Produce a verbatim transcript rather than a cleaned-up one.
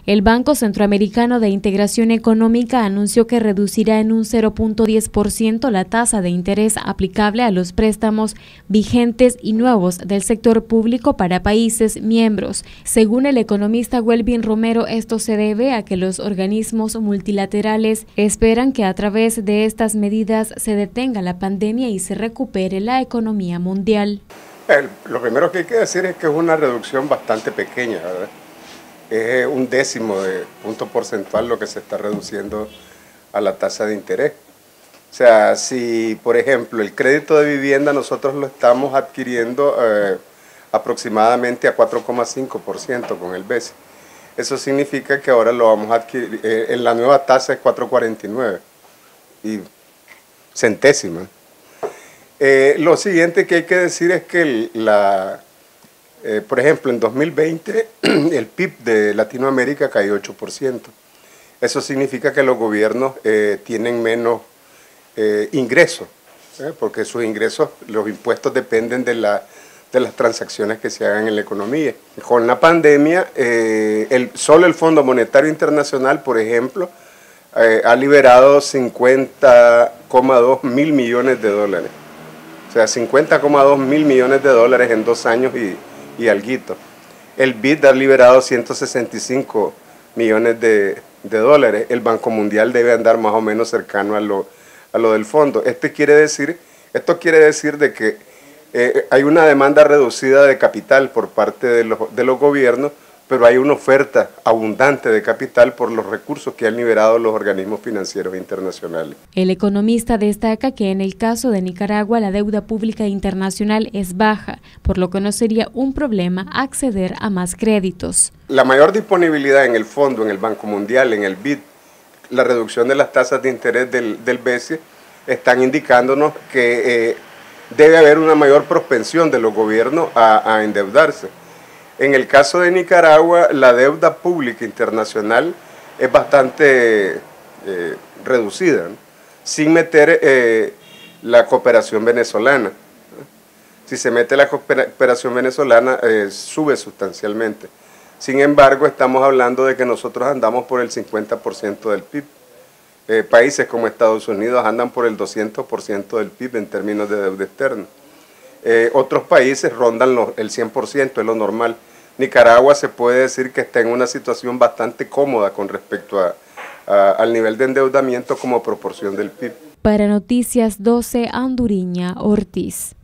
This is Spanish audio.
El Banco Centroamericano de Integración Económica anunció que reducirá en un cero punto diez por ciento la tasa de interés aplicable a los préstamos vigentes y nuevos del sector público para países miembros. Según el economista Welvin Romero, esto se debe a que los organismos multilaterales esperan que a través de estas medidas se detenga la pandemia y se recupere la economía mundial. El, lo primero que hay que decir es que es una reducción bastante pequeña, ¿verdad? Es un décimo de punto porcentual lo que se está reduciendo a la tasa de interés. O sea, si por ejemplo el crédito de vivienda nosotros lo estamos adquiriendo eh, aproximadamente a cuatro coma cinco por ciento con el B E S. Eso significa que ahora lo vamos a adquirir, eh, en la nueva tasa es cuatro coma cuarenta y nueve y centésima. Eh, lo siguiente que hay que decir es que el, la... Eh, por ejemplo, en dos mil veinte el P I B de Latinoamérica cayó ocho por ciento. Eso significa que los gobiernos eh, tienen menos eh, ingresos, ¿eh? porque sus ingresos, los impuestos dependen de, la, de las transacciones que se hagan en la economía. Con la pandemia, eh, el, solo el Fondo Monetario Internacional, por ejemplo, eh, ha liberado cincuenta coma dos mil millones de dólares. O sea, cincuenta coma dos mil millones de dólares en dos años y y alguito. El B I D ha liberado ciento sesenta y cinco millones de, de dólares. El Banco Mundial debe andar más o menos cercano a lo, a lo del fondo. Este quiere decir, esto quiere decir de que eh, hay una demanda reducida de capital por parte de los, de los gobiernos, pero hay una oferta abundante de capital por los recursos que han liberado los organismos financieros internacionales. El economista destaca que en el caso de Nicaragua la deuda pública internacional es baja, por lo que no sería un problema acceder a más créditos. La mayor disponibilidad en el fondo, en el Banco Mundial, en el B I D, la reducción de las tasas de interés del, del B E S, están indicándonos que eh, debe haber una mayor propensión de los gobiernos a, a endeudarse. En el caso de Nicaragua, la deuda pública internacional es bastante eh, reducida, ¿no? Sin meter eh, la cooperación venezolana. Si se mete la cooperación venezolana, eh, sube sustancialmente. Sin embargo, estamos hablando de que nosotros andamos por el cincuenta por ciento del P I B. Eh, países como Estados Unidos andan por el doscientos por ciento del P I B en términos de deuda externa. Eh, otros países rondan los, el cien por ciento, es lo normal. Nicaragua se puede decir que está en una situación bastante cómoda con respecto a, a, al nivel de endeudamiento como proporción del P I B. Para Noticias doce, Anduriña Ortiz.